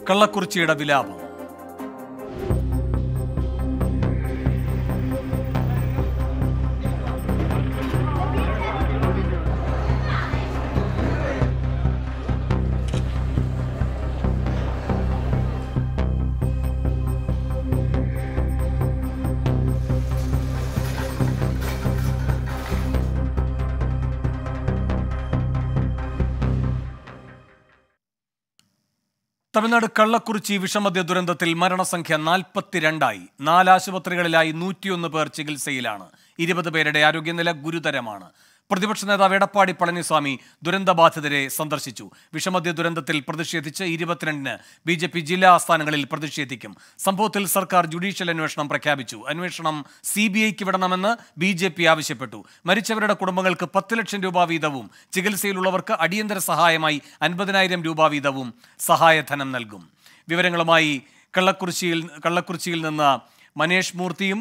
കള്ളക്കുറിച്ചിയുടെ വിലാപം. തമിഴ്നാട് കള്ളക്കുറിച്ചി വിഷമദ്യ ദുരന്തത്തിൽ മരണസംഖ്യ 42ആയി. 4 ആശുപത്രികളിലായി 101 പേർ ചികിത്സയിലാണ്. 20 പേരുടെ ആരോഗ്യനില ഗുരുതരമാണ്. പ്രതിപക്ഷ നേതാവ് എടപ്പാടി പളനിസ്വാമി ദുരന്തബാധിതരെ സന്ദർശിച്ചു. വിഷമദ്യ ദുരന്തത്തിൽ പ്രതിഷേധിച്ച് 22-ന് BJP ജില്ലാ ആസ്ഥാനങ്ങളിൽ പ്രതിഷേധിക്കും. സംഭവത്തിൽ സർക്കാർ ജുഡീഷ്യൽ അന്വേഷണം പ്രഖ്യാപിച്ചു. അന്വേഷണം CBIക്ക് വിടണമെന്ന് BJP ആവശ്യപ്പെട്ടു. മരിച്ചവരുടെ കുടുംബങ്ങൾക്ക് 10 ലക്ഷം രൂപ വീതവും ചികിത്സയിലുള്ളവർക്ക് അടിയന്തര സഹായമായി 50,000 രൂപ വീതവും സഹായധനം നൽകും. വിവരങ്ങളുമായി കള്ളക്കുറിച്ചിയിൽ നിന്ന് മനേഷ് മൂർത്തിയും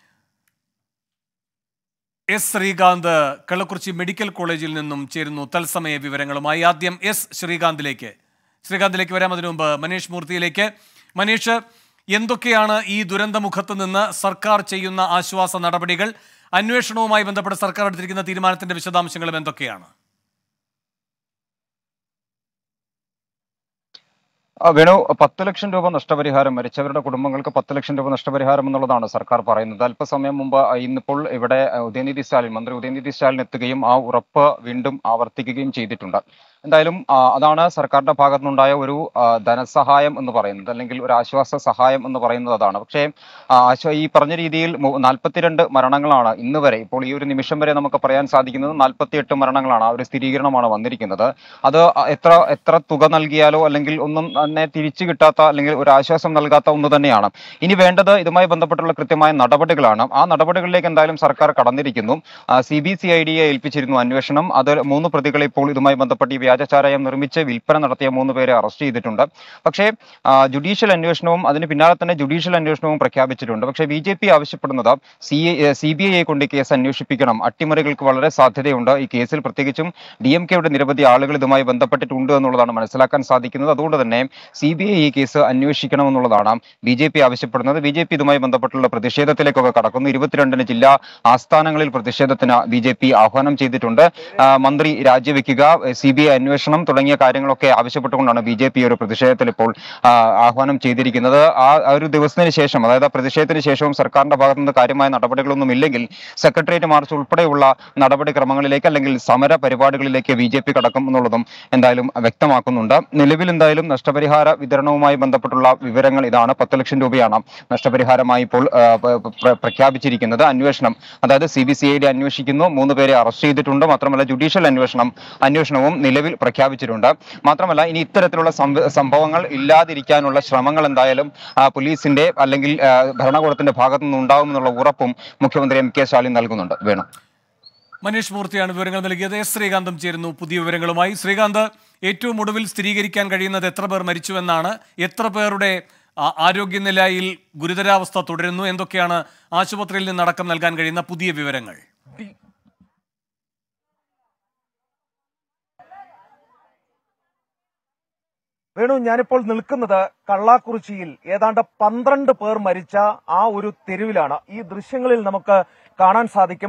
S. ശ്രീകാന്ത് കള്ളക്കുറിച്ചി മെഡിക്കൽ കോളേജിൽ നിന്നും ചേരുന്നു തത്സമയ വിവരങ്ങളുമായി. ആദ്യം S. ശ്രീകാന്തിലേക്ക് വരാം. അതിനു മുമ്പ് മനേഷ് മൂർത്തിയിലേക്ക്. മനേഷ്, എന്തൊക്കെയാണ് ഈ ദുരന്തമുഖത്ത് നിന്ന് സർക്കാർ ചെയ്യുന്ന ആശ്വാസ നടപടികൾ? അന്വേഷണവുമായി ബന്ധപ്പെട്ട് സർക്കാർ എടുത്തിരിക്കുന്ന തീരുമാനത്തിന്റെ വിശദാംശങ്ങളും എന്തൊക്കെയാണ്? വേണു, 10 ലക്ഷം രൂപ നഷ്ടപരിഹാരം, മരിച്ചവരുടെ കുടുംബങ്ങൾക്ക് 10 ലക്ഷം രൂപ നഷ്ടപരിഹാരം എന്നുള്ളതാണ് സർക്കാർ പറയുന്നത്. അല്പസമയം മുമ്പ് ഇന്നിപ്പോൾ ഇവിടെ മന്ത്രി ഉദയനിധി സ്റ്റാലിൻ എത്തുകയും ആ ഉറപ്പ് വീണ്ടും ആവർത്തിക്കുകയും ചെയ്തിട്ടുണ്ട്. എന്തായാലും അതാണ് സർക്കാരിന്റെ ഭാഗത്തുനിന്നുണ്ടായ ഒരു ധനസഹായം എന്ന് പറയുന്നത്, അല്ലെങ്കിൽ ഒരു ആശ്വാസ സഹായം എന്ന് പറയുന്നത് അതാണ്. പക്ഷേ ഈ പറഞ്ഞ രീതിയിൽ 42 മരണങ്ങളാണ് ഇന്ന് വരെ, ഇപ്പോൾ ഈ ഒരു നിമിഷം വരെ നമുക്ക് പറയാൻ സാധിക്കുന്നത് 48 മരണങ്ങളാണ്. ആ ഒരു സ്ഥിരീകരണമാണ് വന്നിരിക്കുന്നത്. അത് എത്ര തുക നൽകിയാലോ അല്ലെങ്കിൽ ഒന്നും തന്നെ തിരിച്ചു കിട്ടാത്ത, അല്ലെങ്കിൽ ഒരു ആശ്വാസം നൽകാത്ത ഒന്ന് തന്നെയാണ്. ഇനി വേണ്ടത് ഇതുമായി ബന്ധപ്പെട്ടുള്ള കൃത്യമായ നടപടികളാണ്. ആ നടപടികളിലേക്ക് എന്തായാലും സർക്കാർ കടന്നിരിക്കുന്നു. CBCIDയെ ഏൽപ്പിച്ചിരുന്നു അന്വേഷണം. അത് 3 പ്രതികളെ ഇപ്പോൾ ഇതുമായി ബന്ധപ്പെട്ട് ഈ വ്യാജചാരായം നിർമ്മിച്ച് വിൽപ്പന നടത്തിയ 3 പേരെ അറസ്റ്റ് ചെയ്തിട്ടുണ്ട്. പക്ഷേ ജുഡീഷ്യൽ അന്വേഷണവും അതിന് പിന്നാലെ തന്നെ ജുഡീഷ്യൽ അന്വേഷണവും പ്രഖ്യാപിച്ചിട്ടുണ്ട്. പക്ഷേ BJP ആവശ്യപ്പെടുന്നത് CBIയെ കൊണ്ട് കേസ് അന്വേഷിപ്പിക്കണം. അട്ടിമറികൾക്ക് വളരെ സാധ്യതയുണ്ട് ഈ കേസിൽ. പ്രത്യേകിച്ചും DMKയുടെ നിരവധി ആളുകൾ ഇതുമായി ബന്ധപ്പെട്ടിട്ടുണ്ട് എന്നുള്ളതാണ് മനസ്സിലാക്കാൻ സാധിക്കുന്നത്. അതുകൊണ്ട് തന്നെ CBI ഈ കേസ് അന്വേഷിക്കണമെന്നുള്ളതാണ് BJP ആവശ്യപ്പെടുന്നത്. BJP ഇതുമായി ബന്ധപ്പെട്ടുള്ള പ്രതിഷേധത്തിലേക്കൊക്കെ കടക്കുന്നു. 22-ന് ജില്ലാ ആസ്ഥാനങ്ങളിൽ പ്രതിഷേധത്തിന് BJP ആഹ്വാനം ചെയ്തിട്ടുണ്ട്. മന്ത്രി രാജിവെക്കുക, CBI അന്വേഷണം തുടങ്ങിയ കാര്യങ്ങളൊക്കെ ആവശ്യപ്പെട്ടുകൊണ്ടാണ് BJP ഒരു പ്രതിഷേധത്തിൽ ഇപ്പോൾ ആഹ്വാനം ചെയ്തിരിക്കുന്നത്. ആ ഒരു ദിവസത്തിന് ശേഷം, അതായത് പ്രതിഷേധത്തിന് ശേഷവും സർക്കാരിന്റെ ഭാഗത്തു നിന്ന് കാര്യമായ നടപടികളൊന്നും ഇല്ലെങ്കിൽ സെക്രട്ടേറിയറ്റ് മാർച്ച് ഉൾപ്പെടെയുള്ള നടപടിക്രമങ്ങളിലേക്ക് അല്ലെങ്കിൽ സമര പരിപാടികളിലേക്ക് BJP കടക്കും എന്നുള്ളതും എന്തായാലും വ്യക്തമാക്കുന്നുണ്ട്. നിലവിൽ എന്തായാലും നഷ്ടപരിഹാര വിതരണവുമായി ബന്ധപ്പെട്ടുള്ള വിവരങ്ങൾ ഇതാണ്. 10 ലക്ഷം രൂപയാണ് നഷ്ടപരിഹാരമായി ഇപ്പോൾ പ്രഖ്യാപിച്ചിരിക്കുന്നത്. അന്വേഷണം, അതായത് CBCID അന്വേഷിക്കുന്നു. 3 പേരെ അറസ്റ്റ് ചെയ്തിട്ടുണ്ട്. മാത്രമല്ല ജുഡീഷ്യൽ അന്വേഷണവും നിലവിൽ പ്രഖ്യാപിച്ചിട്ടുണ്ട്. മാത്രമല്ല ഇനി ഇത്തരത്തിലുള്ള സംഭവങ്ങൾ ഇല്ലാതിരിക്കാനുള്ള ശ്രമങ്ങൾ എന്തായാലും പോലീസിന്റെ അല്ലെങ്കിൽ ഭരണകൂടത്തിന്റെ ഭാഗത്തു നിന്നുണ്ടാവുമെന്നുള്ള ഉറപ്പും മുഖ്യമന്ത്രി MK സ്റ്റാലിൻ നൽകുന്നുണ്ട്. വേണം. മനീഷ് മൂർത്തിയാണ് വിവരങ്ങൾ നൽകിയത്. S. ശ്രീകാന്തും ചേരുന്നു പുതിയ വിവരങ്ങളുമായി. ശ്രീകാന്ത്, ഏറ്റവും ഒടുവിൽ സ്ഥിരീകരിക്കാൻ കഴിയുന്നത് എത്ര പേർ മരിച്ചുവെന്നാണ്? എത്ര പേരുടെ ആരോഗ്യനിലയിൽ ഗുരുതരാവസ്ഥ തുടരുന്നു? എന്തൊക്കെയാണ് ആശുപത്രിയിൽ നിന്ന് അടക്കം നൽകാൻ കഴിയുന്ന പുതിയ വിവരങ്ങൾ? വേണു, ഞാനിപ്പോൾ നിൽക്കുന്നത് കള്ളാക്കുറിച്ചിയിൽ ഏതാണ്ട് 12 പേർ മരിച്ച ആ ഒരു തെരുവിലാണ്. ഈ ദൃശ്യങ്ങളിൽ നമുക്ക് കാണാൻ സാധിക്കും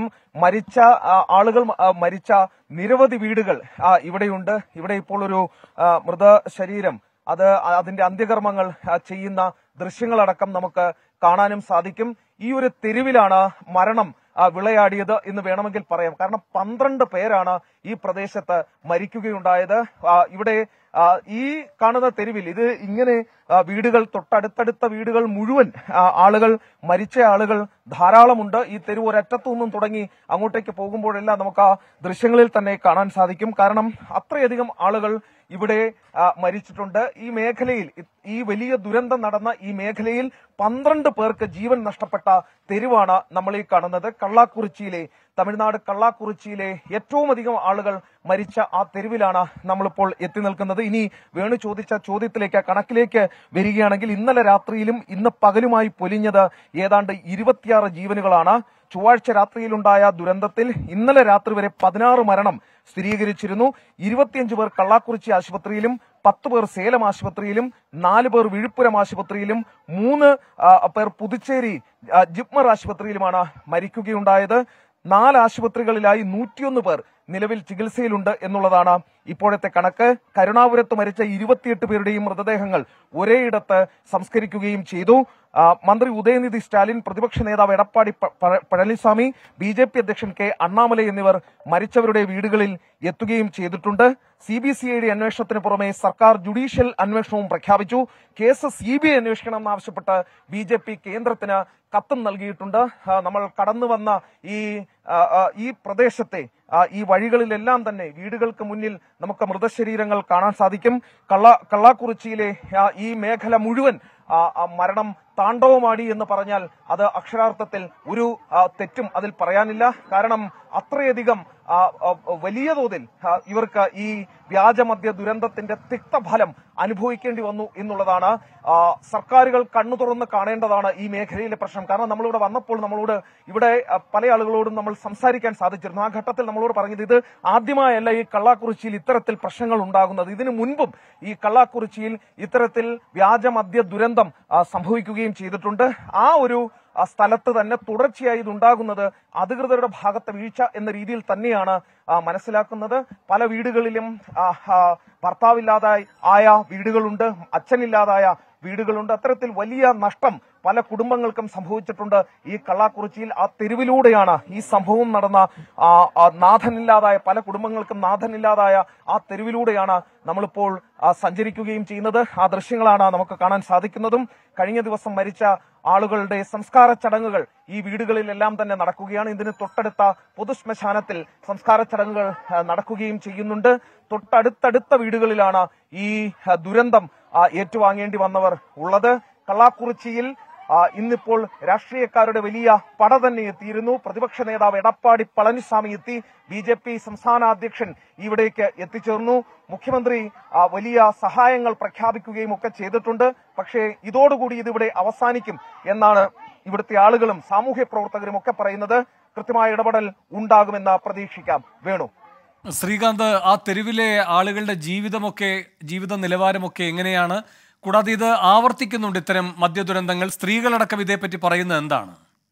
മരിച്ച നിരവധി വീടുകൾ ഇവിടെയുണ്ട്. ഇവിടെ ഇപ്പോൾ ഒരു മൃതശരീരം, അതിന്റെ അന്ത്യകർമ്മങ്ങൾ ചെയ്യുന്ന ദൃശ്യങ്ങളടക്കം നമുക്ക് കാണാനും സാധിക്കും. ഈ ഒരു തെരുവിലാണ് മരണം വിളയാടിയത് എന്ന് വേണമെങ്കിൽ പറയാം. കാരണം 12 പേരാണ് ഈ പ്രദേശത്ത് മരിക്കുകയുണ്ടായത്. ഇവിടെ ഈ കാണുന്ന തെരുവിൽ ഇത് ഇങ്ങനെ വീടുകൾ, തൊട്ടടുത്തടുത്ത വീടുകൾ മുഴുവൻ മരിച്ച ആളുകൾ ധാരാളമുണ്ട്. ഈ തെരുവ് ഒരറ്റത്തു നിന്നും തുടങ്ങി അങ്ങോട്ടേക്ക് പോകുമ്പോഴെല്ലാം നമുക്ക് ആ ദൃശ്യങ്ങളിൽ തന്നെ കാണാൻ സാധിക്കും. കാരണം അത്രയധികം ആളുകൾ ഇവിടെ മരിച്ചിട്ടുണ്ട്. ഈ മേഖലയിൽ, ഈ വലിയ ദുരന്തം നടന്ന ഈ മേഖലയിൽ 12 പേർക്ക് ജീവൻ നഷ്ടപ്പെട്ട തെരുവാണ് നമ്മൾ ഈ കാണുന്നത്. തമിഴ്നാട് കള്ളാക്കുറിച്ചിയിലെ ഏറ്റവും അധികം ആളുകൾ മരിച്ച ആ തെരുവിലാണ് നമ്മളിപ്പോൾ എത്തി നിൽക്കുന്നത്. ഇനി വേണു ചോദിച്ച ചോദ്യത്തിലേക്ക്, കണക്കിലേക്ക് വരികയാണെങ്കിൽ ഇന്നലെ രാത്രിയിലും ഇന്ന് പകലുമായി പൊലിഞ്ഞത് ഏതാണ്ട് 26 ജീവനുകളാണ്. ചൊവ്വാഴ്ച രാത്രിയിലുണ്ടായ ദുരന്തത്തിൽ ഇന്നലെ രാത്രി വരെ 16 മരണം സ്ഥിരീകരിച്ചിരുന്നു. 25 പേർ കള്ളാക്കുറിച്ചി ആശുപത്രിയിലും 10 പേർ സേലം ആശുപത്രിയിലും 4 പേർ വിഴുപ്പുരം ആശുപത്രിയിലും 3 പേർ പുതുച്ചേരി ജിപ്മർ ആശുപത്രിയിലുമാണ് മരിക്കുകയുണ്ടായത്. 4 ആശുപത്രികളിലായി 101 പേർ നിലവിൽ ചികിത്സയിലുണ്ട് എന്നുള്ളതാണ് ഇപ്പോഴത്തെ കണക്ക്. കരുണാപുരത്ത് മരിച്ച 28 പേരുടെയും മൃതദേഹങ്ങൾ ഒരേയിടത്ത് സംസ്കരിക്കുകയും ചെയ്തു. മന്ത്രി ഉദയനിധി സ്റ്റാലിൻ, പ്രതിപക്ഷ നേതാവ് എടപ്പാടി പളനിസ്വാമി, BJP അധ്യക്ഷൻ കെ അണ്ണാമലൈ എന്നിവർ മരിച്ചവരുടെ വീടുകളിൽ എത്തുകയും ചെയ്തിട്ടുണ്ട്. CBCID അന്വേഷണത്തിന് പുറമെ സർക്കാർ ജുഡീഷ്യൽ അന്വേഷണവും പ്രഖ്യാപിച്ചു. കേസ് CBI അന്വേഷിക്കണമെന്നാവശ്യപ്പെട്ട് BJP കേന്ദ്രത്തിന് കത്തും നൽകിയിട്ടുണ്ട്. നമ്മൾ കടന്നു വന്ന ഈ പ്രദേശത്തെ ഈ വഴികളിലെല്ലാം തന്നെ വീടുകൾക്ക് മുന്നിൽ നമുക്ക് മൃതശരീരങ്ങൾ കാണാൻ സാധിക്കും. കള്ളാക്കുറിച്ചിയിലെ ഈ മേഖല മുഴുവൻ മരണം താണ്ഡവമാടി എന്ന് പറഞ്ഞാൽ അത് അക്ഷരാർത്ഥത്തിൽ ഒരു തെറ്റും അതിൽ പറയാനില്ല. കാരണം അത്രയധികം വലിയ തോതിൽ ഇവർക്ക് ഈ വ്യാജമദ്യ ദുരന്തത്തിന്റെ തിക്തഫലം അനുഭവിക്കേണ്ടി വന്നു എന്നുള്ളതാണ്. സർക്കാരുകൾ കണ്ണു തുറന്ന് കാണേണ്ടതാണ് ഈ മേഖലയിലെ പ്രശ്നം. കാരണം നമ്മളിവിടെ വന്നപ്പോൾ നമ്മളോട് ഇവിടെ പല ആളുകളോടും നമ്മൾ സംസാരിക്കാൻ സാധിച്ചിരുന്നു. ആ ഘട്ടത്തിൽ നമ്മളോട് പറഞ്ഞത് ഇത് ആദ്യമായല്ല ഈ കള്ളാക്കുറിച്ചിയിൽ ഇത്തരത്തിൽ പ്രശ്നങ്ങൾ ഉണ്ടാകുന്നത്. ഇതിനു മുൻപും ഈ കള്ളാക്കുറിച്ചിയിൽ ഇത്തരത്തിൽ വ്യാജമദ്യ ദുരന്തം സംഭവിക്കുകയും ചെയ്തിട്ടുണ്ട്. ആ ഒരു സ്ഥലത്ത് തന്നെ തുടർച്ചയായി ഇതുണ്ടാകുന്നത് അധികൃതരുടെ ഭാഗത്തെ വീഴ്ച എന്ന രീതിയിൽ തന്നെയാണ് മനസ്സിലാക്കുന്നത്. പല വീടുകളിലും ഭർത്താവില്ലാതായ വീടുകളുണ്ട്, അച്ഛനില്ലാതായ വീടുകളുണ്ട്. അത്തരത്തിൽ വലിയ നഷ്ടം പല കുടുംബങ്ങൾക്കും സംഭവിച്ചിട്ടുണ്ട് ഈ കള്ളാക്കുറിച്ചിയിൽ. ആ തെരുവിലൂടെയാണ് ഈ സംഭവം നടന്ന നാഥനില്ലാതായ പല കുടുംബങ്ങൾക്കും നാഥനില്ലാതായ ആ തെരുവിലൂടെയാണ് നമ്മളിപ്പോൾ സഞ്ചരിക്കുകയും ചെയ്യുന്നത്. ആ ദൃശ്യങ്ങളാണ് നമുക്ക് കാണാൻ സാധിക്കുന്നതും. കഴിഞ്ഞ ദിവസം മരിച്ച ആളുകളുടെ സംസ്കാര ചടങ്ങുകൾ ഈ വീടുകളിലെല്ലാം തന്നെ നടക്കുകയാണ്. ഇതിന് തൊട്ടടുത്ത പൊതുശ്മശാനത്തിൽ സംസ്കാര ചടങ്ങുകൾ നടക്കുകയും ചെയ്യുന്നുണ്ട്. തൊട്ടടുത്തടുത്ത വീടുകളിലാണ് ഈ ദുരന്തം ഏറ്റുവാങ്ങേണ്ടി വന്നവർ ഉള്ളത്. കള്ളാക്കുറിച്ചിയിൽ ഇന്നിപ്പോൾ രാഷ്ട്രീയക്കാരുടെ വലിയ പട തന്നെ എത്തിയിരുന്നു. പ്രതിപക്ഷ നേതാവ് എടപ്പാടി പളനിസ്വാമി എത്തി. BJP സംസ്ഥാന അധ്യക്ഷൻ ഇവിടേക്ക് എത്തിച്ചേർന്നു. മുഖ്യമന്ത്രി വലിയ സഹായങ്ങൾ പ്രഖ്യാപിക്കുകയും ഒക്കെ ചെയ്തിട്ടുണ്ട്. പക്ഷേ ഇതോടുകൂടി ഇതിവിടെ അവസാനിക്കും എന്നാണ് ഇവിടുത്തെ ആളുകളും സാമൂഹ്യ പ്രവർത്തകരും ഒക്കെ പറയുന്നത്. കൃത്യമായ ഇടപെടൽ ഉണ്ടാകുമെന്ന് പ്രതീക്ഷിക്കാം. വേണു. ശ്രീകാന്ത്, ആ തെരുവിലെ ആളുകളുടെ ജീവിത നിലവാരമൊക്കെ എങ്ങനെയാണ്? കൂടാതെ ഇത് ആവർത്തിക്കുന്നുണ്ട് ഇത്തരം മദ്യദുരന്തങ്ങൾ. സ്ത്രീകളടക്കം ഇതേപ്പറ്റി പറയുന്നത് എന്താണ്?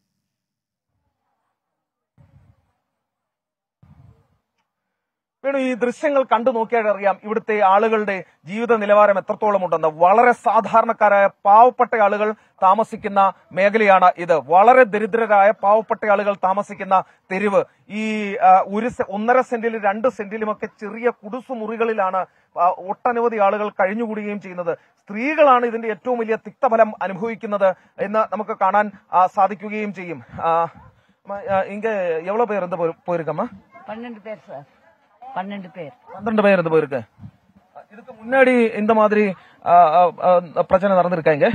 വേണു, ഈ ദൃശ്യങ്ങൾ കണ്ടു നോക്കിയാൽ അറിയാം ഇവിടുത്തെ ആളുകളുടെ ജീവിത നിലവാരം എത്രത്തോളം ഉണ്ടെന്ന്. വളരെ സാധാരണക്കാരായ പാവപ്പെട്ട ആളുകൾ താമസിക്കുന്ന മേഖലയാണ് ഇത്. വളരെ ദരിദ്രരായ പാവപ്പെട്ട ആളുകൾ താമസിക്കുന്ന തെരുവ്. ഈ 1.5 സെന്റിലും 2 സെന്റിലുമൊക്കെ ചെറിയ കുടുസുമുറികളിലാണ് ഒട്ടനവധി ആളുകൾ കഴിഞ്ഞുകൂടുകയും ചെയ്യുന്നത്. സ്ത്രീകളാണ് ഇതിന്റെ ഏറ്റവും വലിയ തിക്തഫലം അനുഭവിക്കുന്നത് എന്ന് നമുക്ക് കാണാൻ സാധിക്കുകയും ചെയ്യും. ഇങ്ങ എவ்வளவு பேர் இருந்து போயிருக்கம்மா? 12 பேர் சார். 12 பேர். 12 பேர் இருந்து போயிருக்கு. இதுக்கு முன்னாடி இந்த மாதிரி பிரச்சனை நடந்திருக்கா இங்க?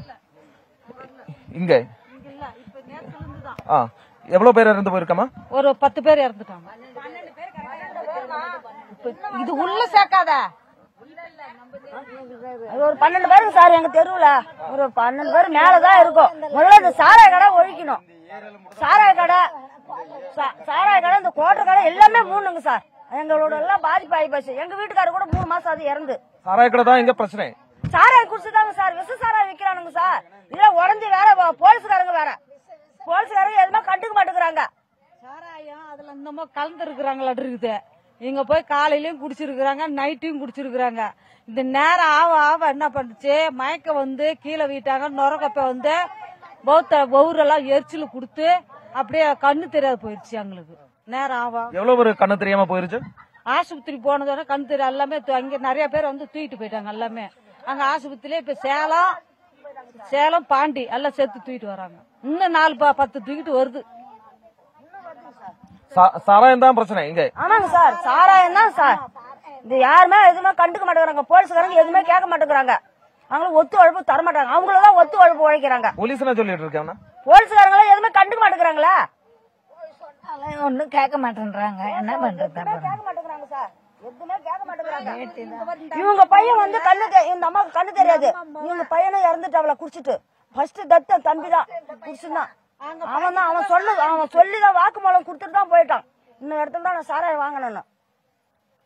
இங்க எவ்வளவு பேர் இருந்து போயிருக்கம்மா? ஒரு 10 பேர் இறந்துட்டாங்க. இது உள்ள சேர்க்காத. ஒரு 12 பேருக்கு சார் எங்க தெருவுல ஒரு 12 பேர் மேலதான் இருக்கும். முதல்ல இந்த சாராய கடை ஒழிக்கணும். சாராய கடை இந்த கோட்டர் கடை எல்லாமே மூணுங்க சார். எங்களோட எல்லாம் பாதிப்பு ஆகி போச்சு. எங்க வீட்டுக்காரர் கூட 3 மாசம் அது இறந்து. சாராய கடை தான் எங்க பிரச்சனை. சாராயம் குடிச்சுதாங்க சார். விச சாராயம் விக்கிறானுங்க சார். இதுல உடஞ்சி வேற போலீஸ்காரங்க எதுவுமே கண்டுக்க மாட்டேங்கிறாங்க. சாராயம் அதுல இன்னமும் கலந்து இருக்கிறாங்களா இருக்குது. இங்க போய் காலையிலயும் குடிச்சிருக்கிறாங்க, நைட்டையும் குடிச்சிருக்கிறாங்க. இந்த நேரம் ஆவ என்ன பண்ணுச்சு, மயக்கம் வந்து கீழே வீட்டாங்க. நுரக்கப்ப வந்து பௌரெல்லாம் எரிச்சல் கொடுத்து அப்படியே கண்ணு தெரியாது போயிருச்சு எங்களுக்கு. நேரம் ஆவா எவ்வளவு பேர் கண்ணு தெரியாம போயிருச்சு. ஆஸ்பத்திரி போனதோட கண்ணு தெரியும் எல்லாமே. அங்க நிறைய பேர் வந்து தூக்கிட்டு போயிட்டாங்க எல்லாமே. அங்க ஆஸ்பத்திரியில இப்ப சேலம் பாண்டி எல்லாம் சேர்த்து தூக்கிட்டு வராங்க. இன்னும் 4-10 தூக்கிட்டு வருது. சாராயம் தான் பிரச்சனை இங்க. ஆமாங்க சார், சாராயம் தான் சார். இது யாருமே எதுவுமே கண்டுக்க மாட்டேங்கிறாங்க. போலீஸ்காரங்க எதுவுமே கேட்க மாட்டேங்கிறாங்க. அவங்களுக்கு ஒத்து உழைப்பு தர மாட்டாங்க. அவங்களதான் ஒத்து உழைப்பு உழைக்கிறாங்க. போலீஸ் என்ன சொல்லிட்டு இருக்காங்க? போலீஸ்காரங்க எதுவுமே கண்டுக்க மாட்டேங்கிறாங்களா? ஒன்னும் கேட்க மாட்டேன்றாங்க. என்ன பண்றது? கேட்க மாட்டேங்கிறாங்க சார். எதுவுமே கேட்க மாட்டேங்கிறாங்க. இவங்க பையன் வந்து இந்த அம்மாவுக்கு கண்ணு தெரியாது. இவங்க பையனும் இறந்துட்டாவல குடிச்சிட்டு. ஃபர்ஸ்ட் தத்த தம்பிதான் குடிச்சுதான். அவன் சொல்லிதான் வாக்குமூலம் கொடுத்துட்டு தான் போயிட்டான். இன்னும் இடத்துல தான் நான் சாராயம் வாங்கணும்.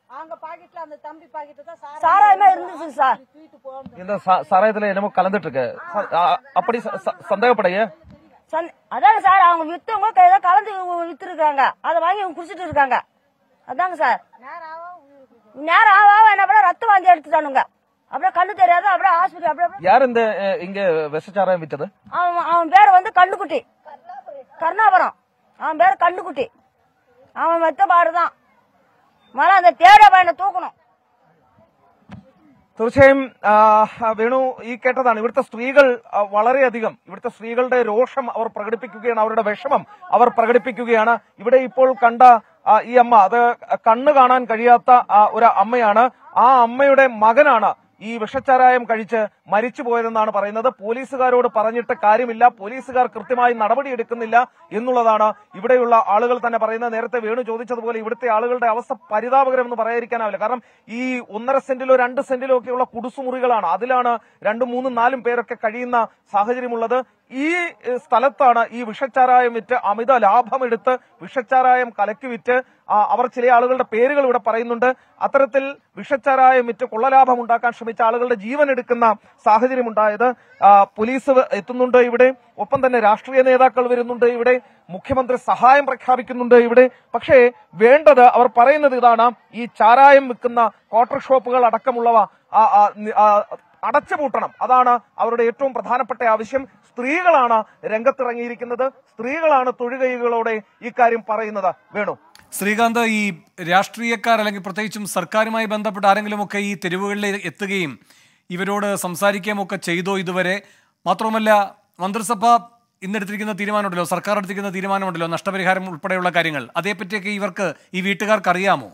சாராயமா இருந்துச்சு சார். இந்த சாராயத்துல என்னமோ கலந்துட்டு இருக்கு. அப்படி சந்தேகப்படையே அதாங்க சார், அவங்க வித்தவங்க ஏதோ கலந்து வித்துருக்காங்க, அதை வாங்கி அவங்க குடிச்சிட்டு இருக்காங்க. அதாங்க சார், நேரம் ஆவா என்ன பண்ண ரத்தம் வாங்கி எடுத்துட்டானுங்க. அப்படியே கண்ணு தெரியாது, அப்படியே ஆஸ்பத்திரி. அப்படியே யார் இந்த இங்க விஷச்சாராயம் வித்தது? அவன் பேர் வந்து கண்ணுக்குட்டி, கருணாபுரம். அவன் பேர் கண்ணுக்குட்டி. അവൻ വെച്ച പാടുதான் മല அந்த തേട പയ്യനെ തൂക്കണം. തീർച്ചയായും വേണു ഈ കേട്ടതാണ്. ഇവിടുത്തെ സ്ത്രീകൾ വളരെയധികം ഇവിടുത്തെ സ്ത്രീകളുടെ രോഷം അവർ പ്രകടിപ്പിക്കുകയാണ്, അവരുടെ വിഷമം അവർ പ്രകടിപ്പിക്കുകയാണ്. ഇവിടെ ഇപ്പോൾ കണ്ട ഈ അമ്മ അത് കണ്ണു കാണാൻ കഴിയാത്ത ഒരു അമ്മയാണ്. ആ അമ്മയുടെ മകനാണ് ഈ വിഷച്ചാരായം കഴിച്ച് മരിച്ചു പോയതെന്നാണ് പറയുന്നത്. പോലീസുകാരോട് പറഞ്ഞിട്ട് കാര്യമില്ല, പോലീസുകാർ കൃത്യമായി നടപടിയെടുക്കുന്നില്ല എന്നുള്ളതാണ് ഇവിടെയുള്ള ആളുകൾ തന്നെ പറയുന്നത്. നേരത്തെ വേണു ചോദിച്ചതുപോലെ ഇവിടുത്തെ ആളുകളുടെ അവസ്ഥ പരിതാപകരമെന്ന് പറയാതിരിക്കാനാവില്ല. കാരണം ഈ 1.5 സെന്റിലോ 2 സെന്റിലോ ഒക്കെയുള്ള കുടുസുമുറികളാണ്, അതിലാണ് 2, 3, 4 പേരൊക്കെ കഴിയുന്ന സാഹചര്യമുള്ളത്. ഈ സ്ഥലത്താണ് ഈ വിഷച്ചാരായം വിറ്റ് അമിത ലാഭമെടുത്ത് വിഷച്ചാരായം കലക്കി വിറ്റ് അവർ ചില ആളുകളുടെ പേരുകൾ ഇവിടെ പറയുന്നുണ്ട്. അത്തരത്തിൽ വിഷച്ചാരായം വിറ്റ് കൊള്ളലാഭം ഉണ്ടാക്കാൻ ശ്രമിച്ച ആളുകളുടെ ജീവൻ എടുക്കുന്ന സാഹചര്യമുണ്ടായത്. പോലീസ് എത്തുന്നുണ്ട് ഇവിടെ, ഒപ്പം തന്നെ രാഷ്ട്രീയ നേതാക്കൾ വരുന്നുണ്ട് ഇവിടെ, മുഖ്യമന്ത്രി സഹായം പ്രഖ്യാപിക്കുന്നുണ്ട് ഇവിടെ. പക്ഷേ വേണ്ടത് അവർ പറയുന്നത് ഇതാണ്, ഈ ചാരായം വിൽക്കുന്ന ക്വാർട്ടർ ഷോപ്പുകൾ അടക്കമുള്ളവ അടച്ചുപൂട്ടണം. അതാണ് അവരുടെ ഏറ്റവും പ്രധാനപ്പെട്ട ആവശ്യം. സ്ത്രീകളാണ് രംഗത്തിറങ്ങിയിരിക്കുന്നത്, സ്ത്രീകളാണ് തൊഴുകൈകളോടെ ഇക്കാര്യം പറയുന്നത്. വേണു, ശ്രീകാന്ത്, ഈ രാഷ്ട്രീയക്കാർ അല്ലെങ്കിൽ പ്രത്യേകിച്ചും സർക്കാരുമായി ബന്ധപ്പെട്ട ആരെങ്കിലുമൊക്കെ ഈ തെരുവുകളിൽ എത്തുകയും ഇവരോട് സംസാരിക്കുകയും ഒക്കെ ചെയ്തോ ഇതുവരെ? മാത്രവുമല്ല, മന്ത്രിസഭ ഇന്നെടുത്തിരിക്കുന്ന തീരുമാനമുണ്ടല്ലോ, സർക്കാർ എടുത്തിരിക്കുന്ന തീരുമാനമുണ്ടല്ലോ, നഷ്ടപരിഹാരം ഉൾപ്പെടെയുള്ള കാര്യങ്ങൾ, അതേപ്പറ്റിയൊക്കെ ഇവർക്ക്, ഈ വീട്ടുകാർക്ക് അറിയാമോ?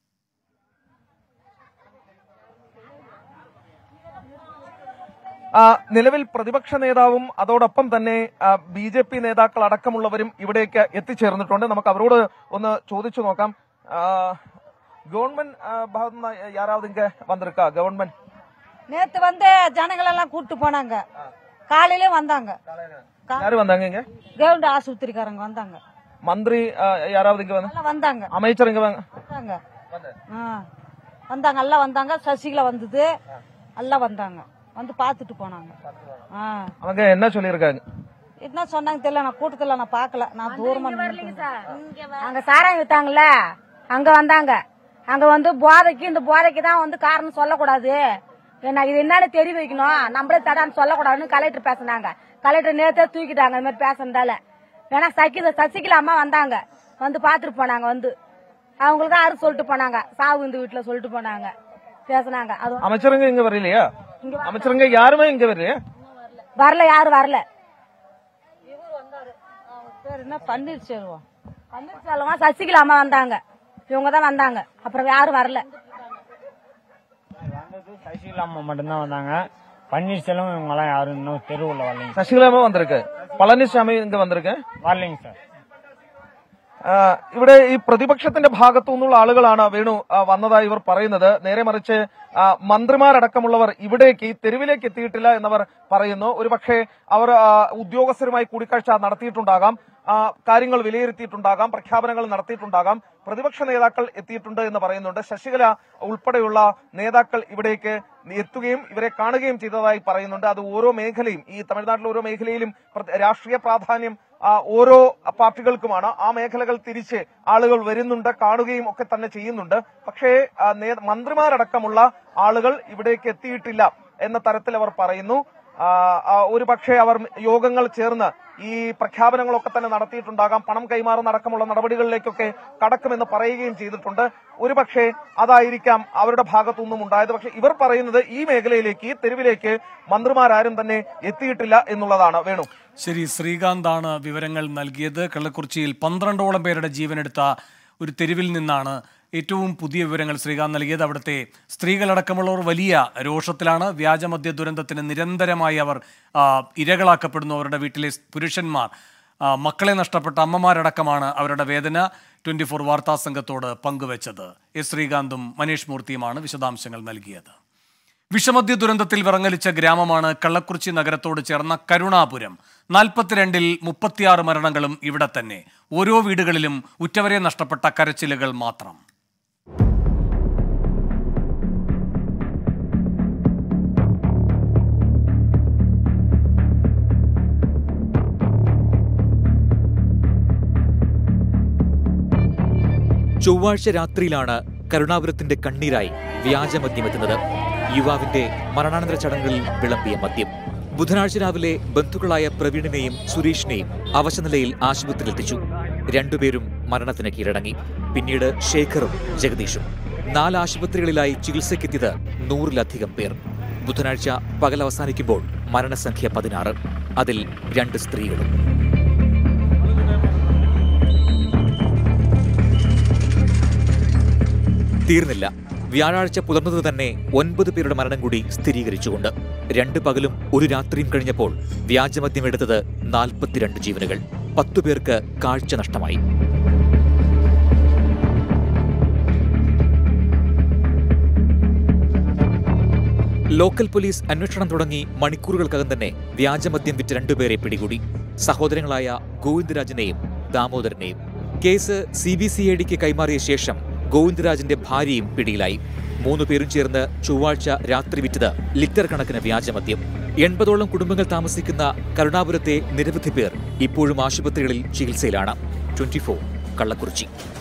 നിലവിൽ പ്രതിപക്ഷ നേതാവും അതോടൊപ്പം തന്നെ BJP നേതാക്കൾ അടക്കമുള്ളവരും ഇവിടേക്ക് എത്തിച്ചേർന്നിട്ടുണ്ട്. നമുക്ക് അവരോട് ഒന്ന് ചോദിച്ചു നോക്കാം. கவர்மெண்ட் பாகத்துல யாராவது இங்க வந்திருக்கா? கவர்மெண்ட் நேத்து வந்து ஜனங்கள் எல்லாம் கூட்டு போனாங்க, காலையிலே வந்தாங்க. யாரு வந்தாங்க இங்க? கவர்மெண்ட் ஆஸ்பத்திரிக்காரங்க வந்தாங்க. மந்திரி யாராவது இங்க வந்தாங்க? அமைச்சர் இங்க வந்தாங்க, வந்தாங்க, எல்லாம் வந்தாங்க. சசிகலா வந்தது, எல்லாம் வந்தாங்க, வந்து பாத்துட்டு போனாங்க. அவங்க என்ன சொல்லிருக்காங்க? என்ன சொன்னாங்க தெரியல, நான் கூட்டத்துல நான் பாக்கல, நான் தூரமா அங்க சாராயம் வித்தாங்கல்ல, அங்க வந்தாங்க. அங்க வந்து போதைக்கு, இந்த போதைக்கு தான் வந்து காரணம் சொல்லக்கூடாது, என்ன இது என்னன்னு தெரிய வைக்கணும், நம்மளே தடான்னு சொல்லக்கூடாதுன்னு கலெக்டர் பேசினாங்க. கலெக்டர் நேரத்தே தூக்கிட்டாங்க இந்த மாதிரி பேசுறதால. ஏன்னா சசிகலா அம்மா வந்தாங்க, வந்து பாத்துட்டு போனாங்க. வந்து அவங்களுக்கு தான் யாரும் சொல்லிட்டு போனாங்க, சாவு இந்த வீட்டுல சொல்லிட்டு போனாங்க, பேசினாங்க. அது அமைச்சருங்க இங்க வரலையா? அமைச்சருங்க யாருமே இங்க வரலையா? வரல, யாரும் வரல. பேர் என்ன, பன்னீர்செல்வம். பன்னீர்செல்வம், சசிகலா அம்மா வந்தாங்க, இவங்க தான் வந்தாங்க, அப்புறம் யாரும் வரல. சசிகலா அம்மா மட்டும்தான் வந்தாங்க, பன்னீர்செல்வம் இவங்க எல்லாம் யாரும் இன்னும் தெருவுள்ள வரலைங்க. சசிகலா அம்மா வந்திருக்கு, பழனிசாமி இங்க வந்திருக்கு, வரலைங்க சார். ഇവിടെ ഈ പ്രതിപക്ഷത്തിന്റെ ഭാഗത്തു നിന്നുള്ള ആളുകളാണ് വേണു വന്നതായി ഇവർ പറയുന്നത്. നേരെ മറിച്ച് മന്ത്രിമാരടക്കമുള്ളവർ ഇവിടേക്ക്, ഈ തെരുവിലേക്ക് എത്തിയിട്ടില്ല എന്നവർ പറയുന്നു. ഒരുപക്ഷെ അവർ ഉദ്യോഗസ്ഥരുമായി കൂടിക്കാഴ്ച നടത്തിയിട്ടുണ്ടാകാം, കാര്യങ്ങൾ വിലയിരുത്തിയിട്ടുണ്ടാകാം, പ്രഖ്യാപനങ്ങൾ നടത്തിയിട്ടുണ്ടാകാം. പ്രതിപക്ഷ നേതാക്കൾ എത്തിയിട്ടുണ്ട് എന്ന് പറയുന്നുണ്ട്. ശശികല ഉൾപ്പെടെയുള്ള നേതാക്കൾ ഇവിടേക്ക് എത്തുകയും ഇവരെ കാണുകയും ചെയ്തതായി പറയുന്നുണ്ട്. അത് ഓരോ മേഖലയും, ഈ തമിഴ്നാട്ടിലെ ഓരോ മേഖലയിലും രാഷ്ട്രീയ പ്രാധാന്യം ഓരോ പാർട്ടികൾക്കുമാണ്. ആ മേഖലകൾ തിരിച്ച് ആളുകൾ വരുന്നുണ്ട്, കാണുകയും ഒക്കെ തന്നെ ചെയ്യുന്നുണ്ട്. പക്ഷേ മന്ത്രിമാരടക്കമുള്ള ആളുകൾ ഇവിടേക്ക് എത്തിയിട്ടില്ല എന്ന തരത്തിൽ അവർ പറയുന്നു. ഒരു പക്ഷേ അവർ യോഗങ്ങൾ ചേർന്ന് ഈ പ്രഖ്യാപനങ്ങളൊക്കെ തന്നെ നടത്തിയിട്ടുണ്ടാകാം, പണം കൈമാറുന്ന അടക്കമുള്ള നടപടികളിലേക്കൊക്കെ കടക്കുമെന്ന് പറയുകയും ചെയ്തിട്ടുണ്ട്. ഒരു പക്ഷേ അതായിരിക്കാം അവരുടെ ഭാഗത്തുനിന്നും ഉണ്ടായത്. പക്ഷെ ഇവർ പറയുന്നത് ഈ മേഖലയിലേക്ക്, ഈ തെരുവിലേക്ക് മന്ത്രിമാരാരും തന്നെ എത്തിയിട്ടില്ല എന്നുള്ളതാണ്. വേണു, ശരി, ശ്രീകാന്താണ് വിവരങ്ങൾ നൽകിയത്. കള്ളക്കുറിച്ചിയിൽ 12ഓളം പേരുടെ ജീവനെടുത്ത ഒരു തെരുവിൽ നിന്നാണ് ഏറ്റവും പുതിയ വിവരങ്ങൾ ശ്രീകാന്ത് നൽകിയത്. അവിടുത്തെ സ്ത്രീകളടക്കമുള്ളവർ വലിയ രോഷത്തിലാണ്. വ്യാജമദ്യ ദുരന്തത്തിന് നിരന്തരമായി അവർ ഇരകളാക്കപ്പെടുന്നു. അവരുടെ വീട്ടിലെ പുരുഷന്മാർ, മക്കളെ നഷ്ടപ്പെട്ട അമ്മമാരടക്കമാണ് അവരുടെ വേദന 24 വാർത്താ സംഘത്തോട് പങ്കുവച്ചത്. എസ് ശ്രീകാന്തും മനീഷ് മൂർത്തിയുമാണ് വിശദാംശങ്ങൾ നൽകിയത്. വിഷമദ്യ ദുരന്തത്തിൽ വിറങ്ങലിച്ച ഗ്രാമമാണ് കള്ളക്കുറിച്ചി നഗരത്തോട് ചേർന്ന കരുണാപുരം. 42-ൽ 36 മരണങ്ങളും ഇവിടെ തന്നെ. ഓരോ വീടുകളിലും ഉറ്റവരെ നഷ്ടപ്പെട്ട കരച്ചിലുകൾ മാത്രം. ചൊവ്വാഴ്ച രാത്രിയിലാണ് കരുണാപുരത്തിന്റെ കണ്ണീരായി വ്യാജമദ്യമെത്തുന്നത്. യുവാവിന്റെ മരണാനന്തര ചടങ്ങുകളിൽ വിളമ്പിയ മദ്യം. ബുധനാഴ്ച രാവിലെ ബന്ധുക്കളായ പ്രവീണിനെയും സുരേഷിനെയും അവശനിലയിൽ ആശുപത്രിയിലെത്തിച്ചു. രണ്ടുപേരും മരണത്തിന് കീഴടങ്ങി. പിന്നീട് ശേഖറും ജഗദീഷും. 4 ആശുപത്രികളിലായി ചികിത്സയ്ക്കെത്തിയത് 100-ലധികം പേർ. ബുധനാഴ്ച പകൽ അവസാനിക്കുമ്പോൾ മരണസംഖ്യ 16, അതിൽ 2 സ്ത്രീകളും. തീർന്നില്ല. വ്യാഴാഴ്ച പുലർന്നത് തന്നെ 9 പേരുടെ മരണം കൂടി സ്ഥിരീകരിച്ചുകൊണ്ട് 2 പകലും 1 രാത്രിയും കഴിഞ്ഞപ്പോൾ വ്യാജമദ്യം എടുത്തത് 42 ജീവനുകൾ. 10 പേർക്ക് കാഴ്ച നഷ്ടമായി. ലോക്കൽ പോലീസ് അന്വേഷണം തുടങ്ങി മണിക്കൂറുകൾക്കകം തന്നെ വ്യാജമദ്യം വിറ്റ 2 പേരെ പിടികൂടി. സഹോദരങ്ങളായ ഗോവിന്ദരാജിനെയും ദാമോദരനെയും. കേസ് CBCIDക്ക് കൈമാറിയ ശേഷം ഗോവിന്ദരാജിന്റെ ഭാര്യയും പിടിയിലായി. 3 പേരും ചേർന്ന് ചൊവ്വാഴ്ച രാത്രി വിറ്റത് ലിറ്റർ കണക്കിന് വ്യാജമദ്യം. 80ഓളം കുടുംബങ്ങൾ താമസിക്കുന്ന കരുണാപുരത്തെ നിരവധി പേർ ഇപ്പോഴും ആശുപത്രികളിൽ ചികിത്സയിലാണ്. 24 കള്ളക്കുറിച്ചി.